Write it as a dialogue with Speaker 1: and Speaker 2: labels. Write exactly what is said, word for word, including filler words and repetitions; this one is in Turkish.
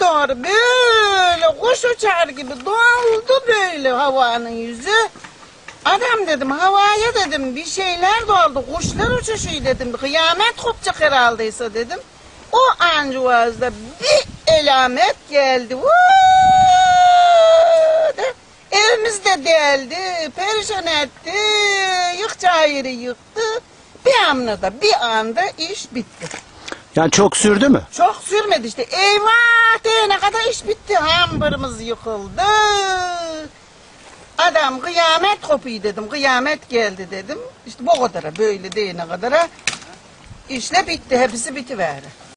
Speaker 1: sonra böyle kuş uçar gibi doldu böyle havanın yüzü. Adam dedim havaya dedim bir şeyler doldu, kuşlar uçuşuyor dedim, kıyamet kopacak herhaldeyse dedim. O ancuvazda bir elamet geldi. Vuuu de, evimizde deldi, perişan etti, yıkacağı yeri yıktı. Bir anda, bir anda iş bitti.
Speaker 2: Yani çok sürdü mü?
Speaker 1: Çok sürmedi işte. Eyvah diyene kadar iş bitti. Hamburumuz yıkıldı. Adam kıyamet kopuyor dedim. Kıyamet geldi dedim. İşte bu kadara böyle diyene kadara işle bitti. Hepsi bitiverdi.